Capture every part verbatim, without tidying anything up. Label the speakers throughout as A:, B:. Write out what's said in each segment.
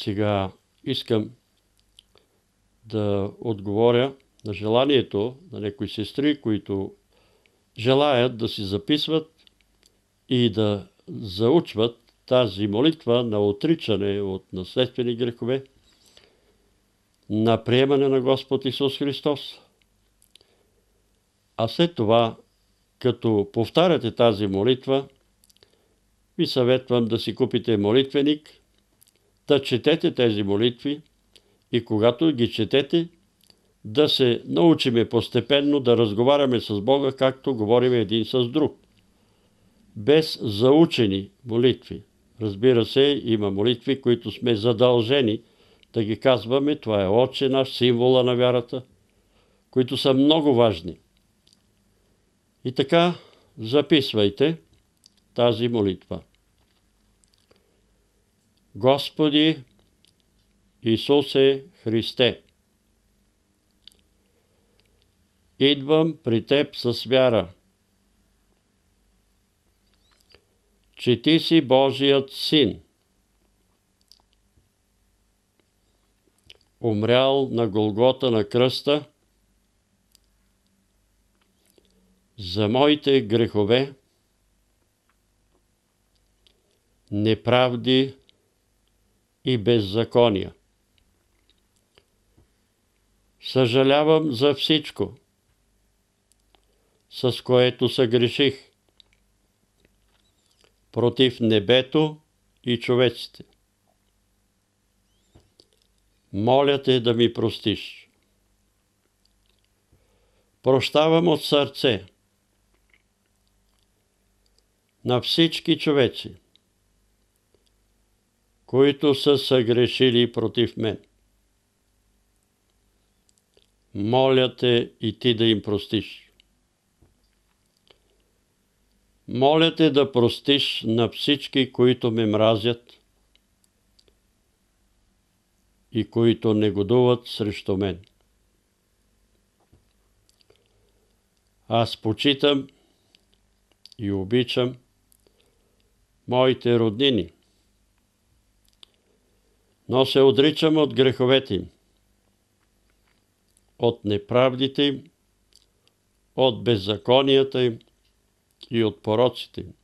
A: Сега искам да отговоря на желанието на някои сестри, които желаят да си записват и да заучват тази молитва на отричане от наследствени грехове, на приемане на Господ Исус Христос. А след това, като повтаряте тази молитва, ви съветвам да си купите молитвеник, да четете тези молитви и когато ги четете, да се научиме постепенно да разговаряме с Бога, както говорим един с друг. Без заучени молитви. Разбира се, има молитви, които сме задължени да ги казваме. Това е Отче наш, символа на вярата, които са много важни. И така, записвайте тази молитва. Господи Исусе Христе, идвам при Теб с вяра, че Ти си Божият Син, умрял на Голгота на кръста за моите грехове, неправди и беззакония. Съжалявам за всичко, с което съгреших против небето и човеците. Моля Те да ми простиш. Прощавам от сърце на всички човеци, които са съгрешили против мен. Моля Те и Ти да им простиш. Моля Те да простиш на всички, които ме мразят и които негодуват срещу мен. Аз почитам и обичам моите роднини, но се отричам от греховете им, от неправдите им, от беззаконията им и от пороците им.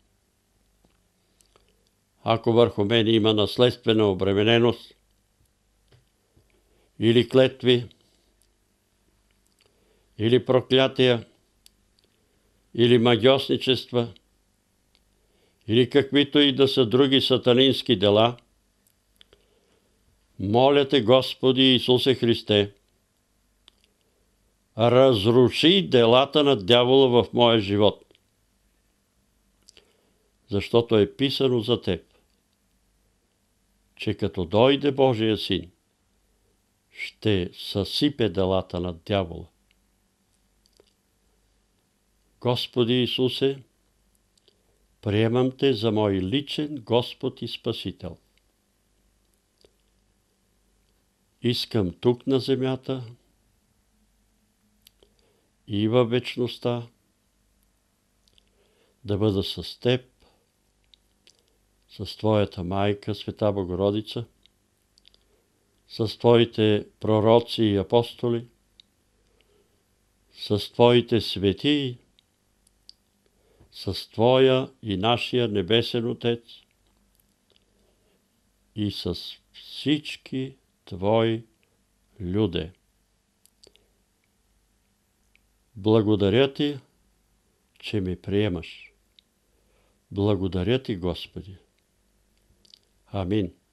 A: Ако върху мен има наследствена обремененост или клетви, или проклятия, или магьосничества, или каквито и да са други сатанински дела, моля Те, Господи Исусе Христе, разруши делата на дявола в моя живот, защото е писано за Теб, че като дойде Божия Син, ще съсипе делата на дявола. Господи Исусе, приемам Те за мой личен Господ и Спасител. Искам тук на земята и във вечността да бъда с Теб, с Твоята майка, Света Богородица, с Твоите пророци и апостоли, с Твоите светии, с Твоя и нашия Небесен Отец и с всички Твои люде. Благодаря Ти, че ме приемаш. Благодаря Ти, Господи. Амин.